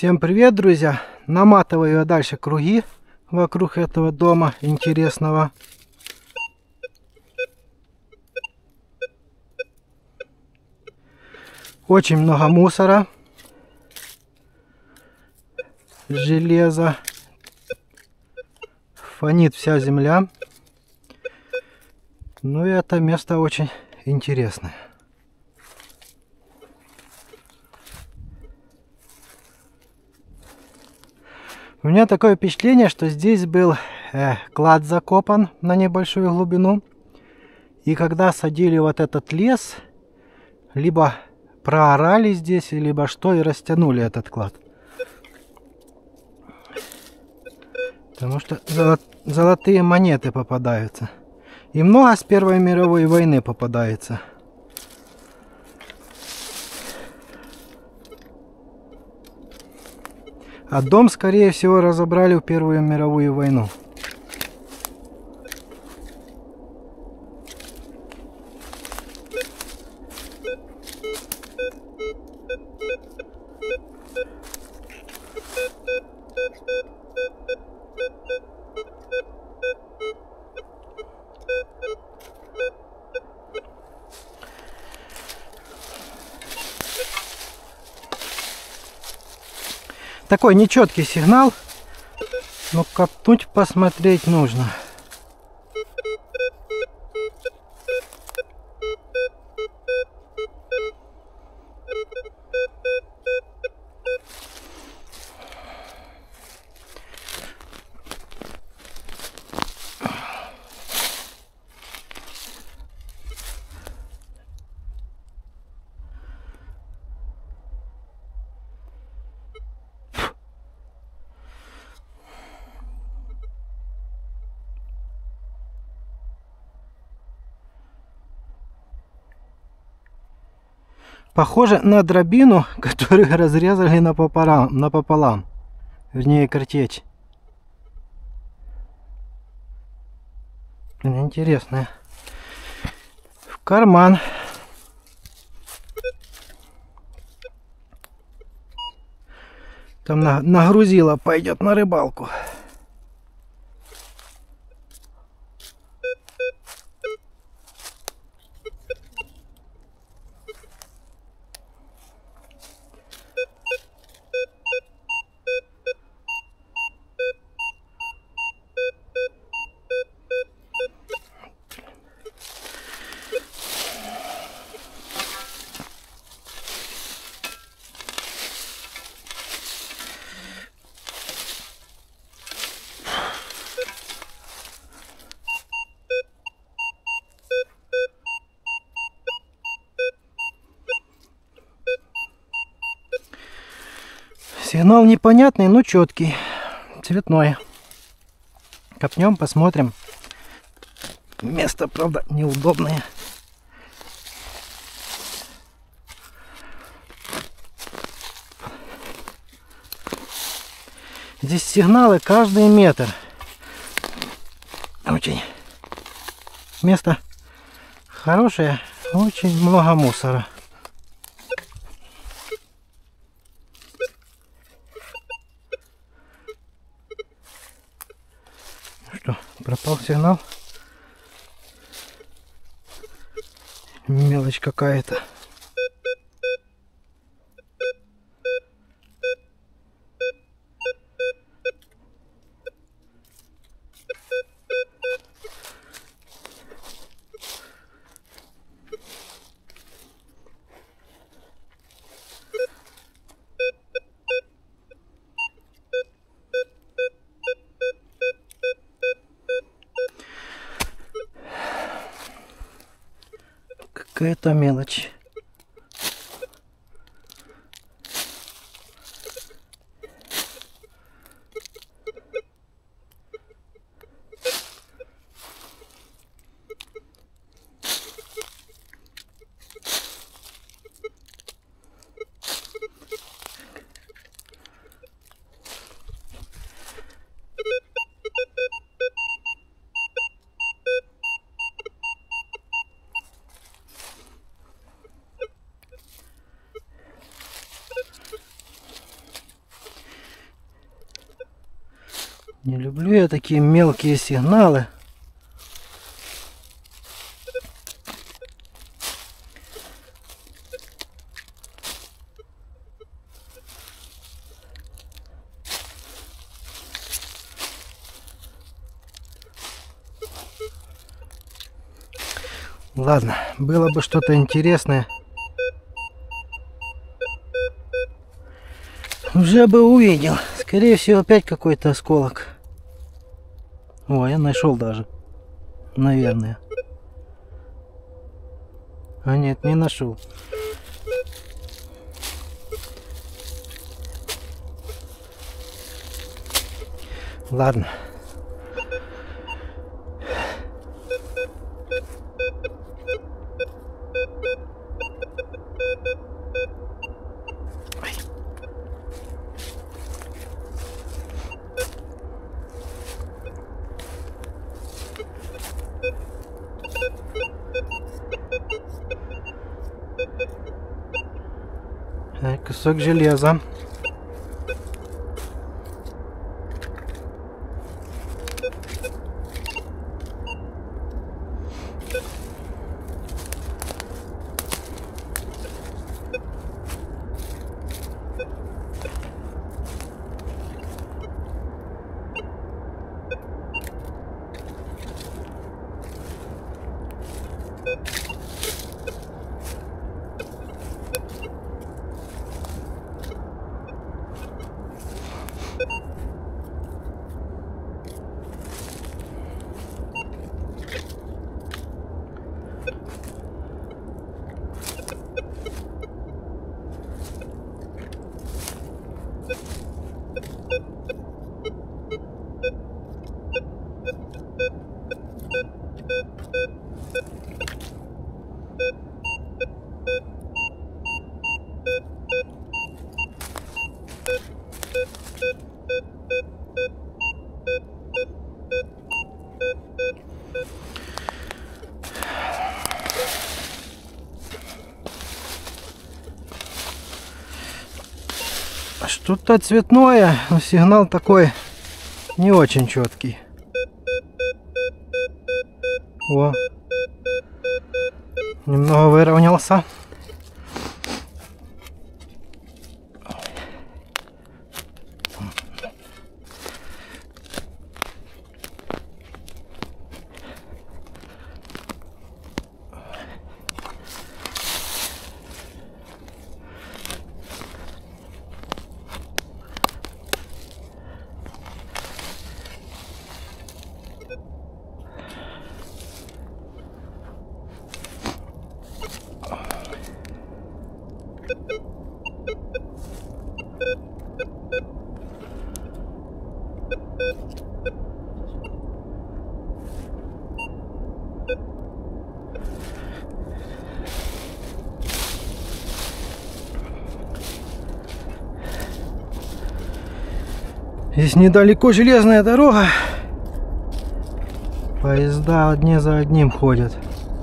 Всем привет, друзья! Наматываю я дальше круги вокруг этого дома интересного. Очень много мусора, железа, фонит вся земля. Ну и это место очень интересное. У меня такое впечатление, что здесь был клад закопан на небольшую глубину. И когда садили вот этот лес, либо проорали здесь, либо что, и растянули этот клад. Потому что золотые монеты попадаются. И много с Первой мировой войны попадается. А дом, скорее всего, разобрали в Первую мировую войну. Такой нечеткий сигнал, но копнуть посмотреть нужно. Похоже на дробину, которую разрезали напополам. Вернее, картечь. Интересно. В карман. Там нагрузила, пойдет на рыбалку. Сигнал непонятный, но четкий, цветной. Копнем, посмотрим. Место, правда, неудобное. Здесь сигналы каждый метр. Очень место хорошее, очень много мусора. Что, пропал сигнал? Мелочь какая-то. Какая-то мелочь. Не люблю я такие мелкие сигналы. Ладно, было бы что-то интересное, уже бы увидел. Скорее всего, опять какой-то осколок. О, я нашел даже. Наверное. А нет, не нашел. Ладно. Кусок железа. Что-то цветное, но сигнал такой не очень четкий. О, немного выровнялся. Здесь недалеко железная дорога. Поезда одни за одним ходят.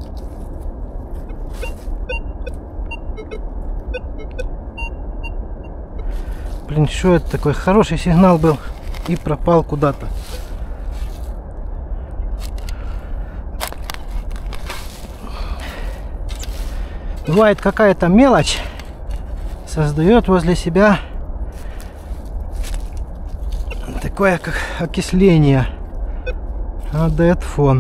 Блин, что это такой? Хороший сигнал был и пропал куда-то. Бывает, какая-то мелочь создает возле себя такое как окисление, отдает фон.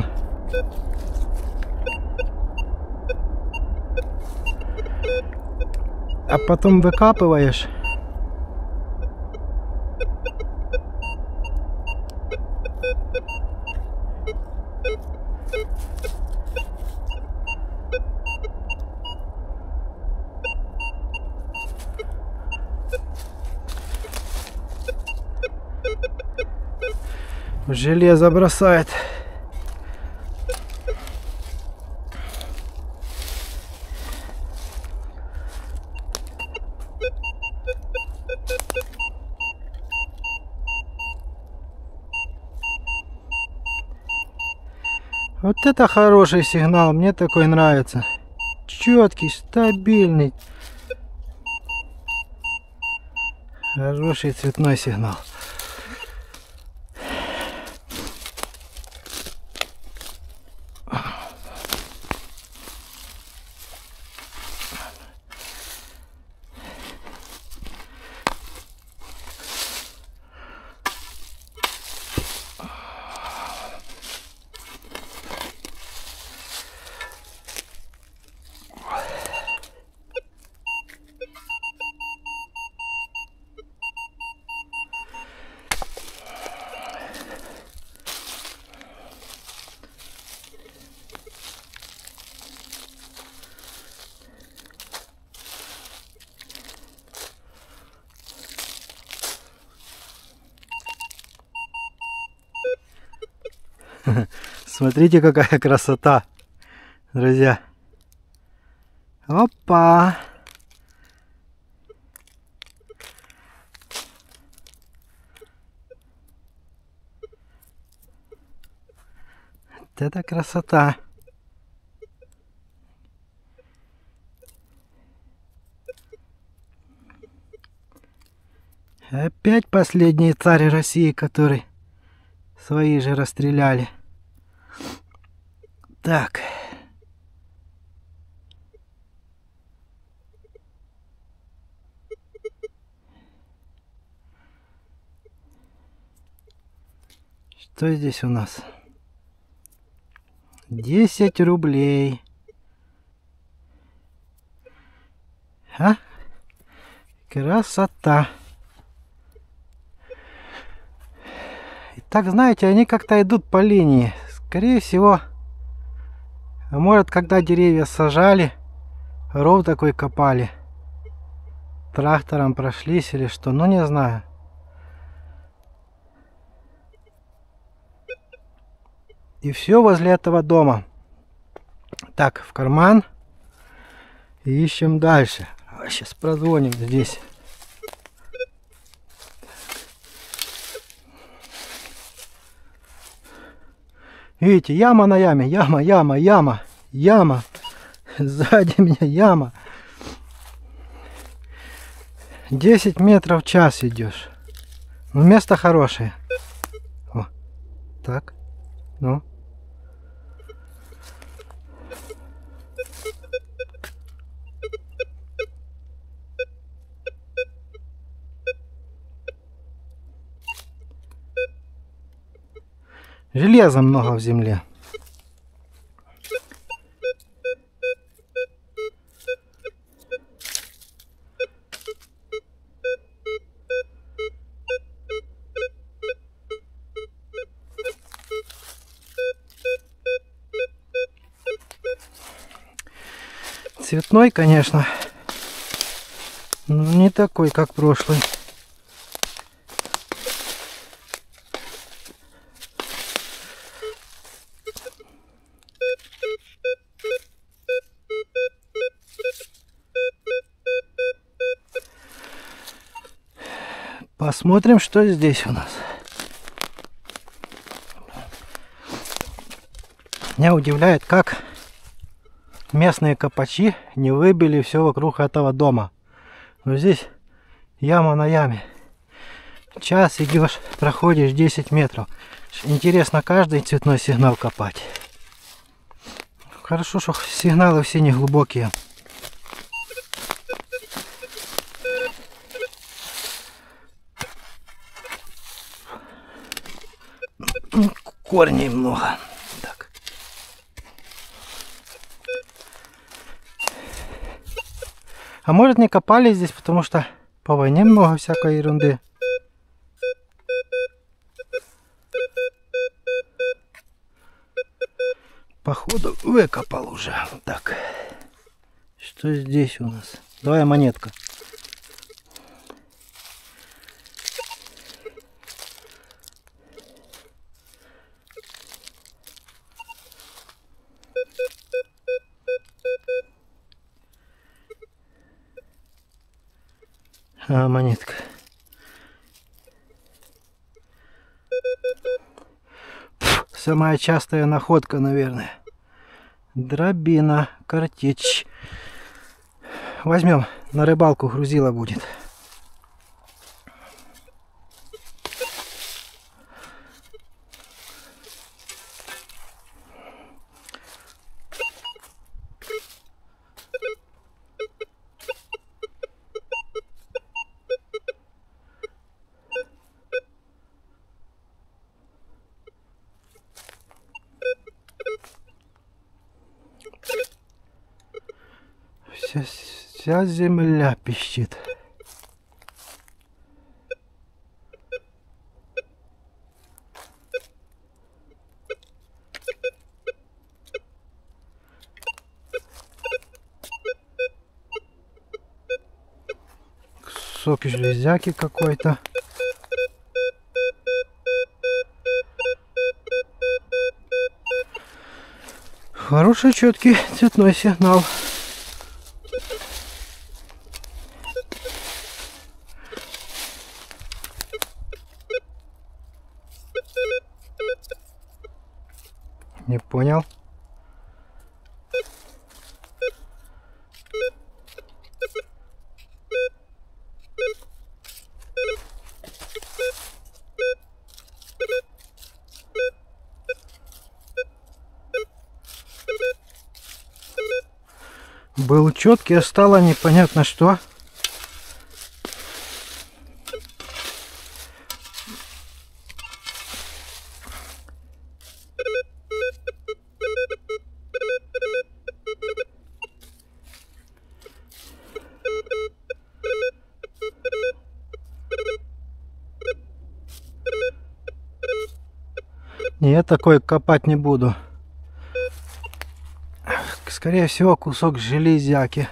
А потом выкапываешь. Железо бросает. Вот это хороший сигнал, мне такой нравится. Четкий, стабильный. Хороший цветной сигнал. Смотрите, какая красота, друзья. Опа! Вот это красота! Опять последний царь России, который свои же расстреляли. Так. Что здесь у нас? 10 рублей. А? Красота. И так, знаете, они как-то идут по линии. Скорее всего, а может, когда деревья сажали, ров такой копали, трактором прошлись или что, ну не знаю. И все возле этого дома. Так, в карман. И ищем дальше. Сейчас прозвоним здесь. Видите, яма на яме. Яма, яма, яма. Яма. Сзади меня яма. 10 метров в час идешь. Ну, место хорошее. О, так. Ну. Железа много в земле. Цветной, конечно, но не такой, как прошлый. Посмотрим, что здесь у нас. Меня удивляет, как местные копачи не выбили все вокруг этого дома. Но здесь яма на яме. Час идешь, проходишь 10 метров. Интересно каждый цветной сигнал копать. Хорошо, что сигналы все не глубокие. Корней много. Так. А может, не копали здесь, потому что по войне много всякой ерунды. Походу выкопал уже. Так. Что здесь у нас? Давай монетка. А, монетка. Самая частая находка, наверное. Дробина, картечь. Возьмем, на рыбалку грузила будет. Вся земля пищит. Сок железяки какой-то. Хороший, четкий цветной сигнал. Не понял. Был четкий, а стало непонятно что. Не, я такой копать не буду. Скорее всего, кусок железяки.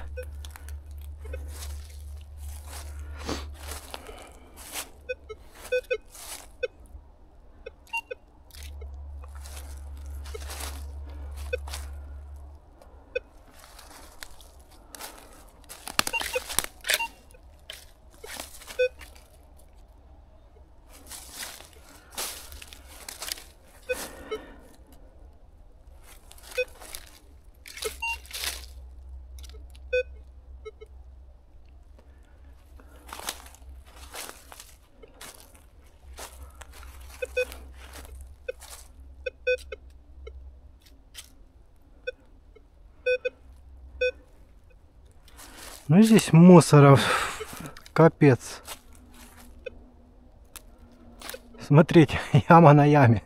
Ну здесь мусоров капец. Смотрите, яма на яме.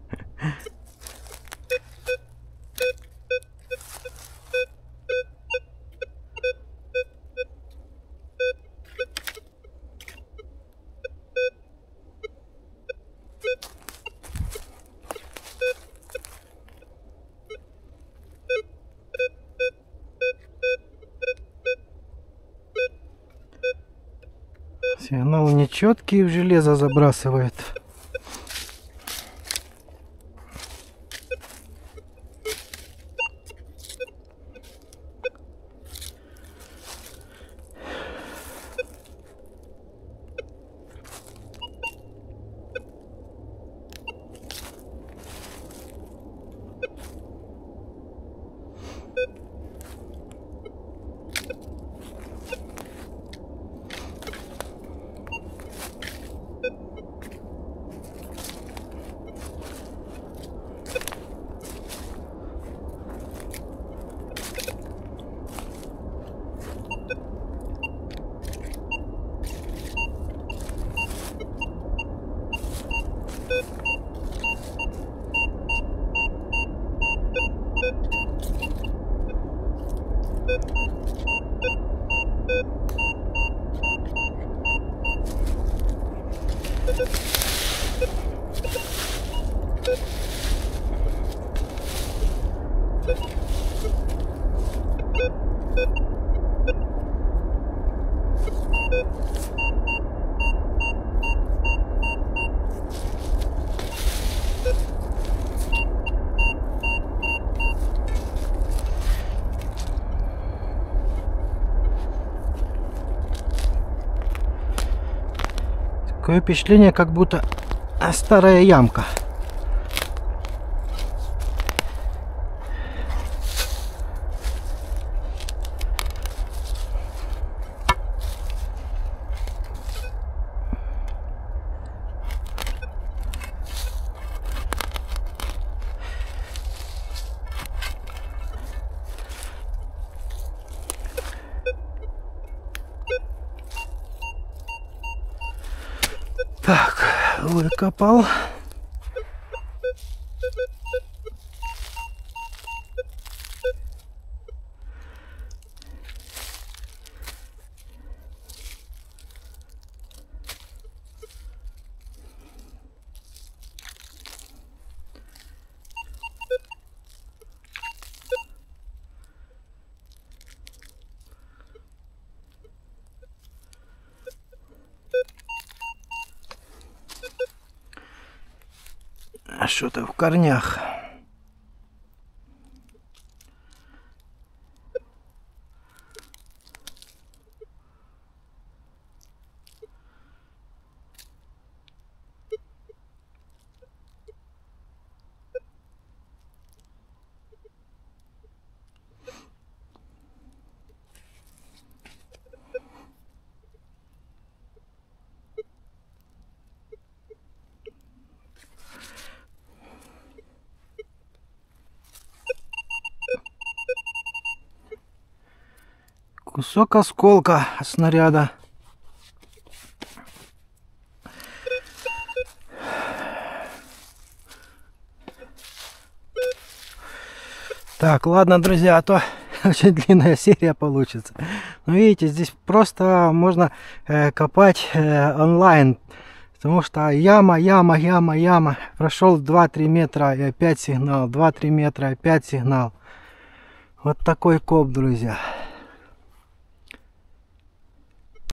Сигнал нечеткий, в железо забрасывает. Такое впечатление, как будто старая ямка. Так, выкопал. Что-то в корнях. Кусок осколка снаряда. Так, ладно, друзья, а то очень длинная серия получится. Но видите, здесь просто можно копать онлайн. Потому что яма. Прошел 2-3 метра и опять сигнал. 2-3 метра, опять сигнал. Вот такой коп, друзья.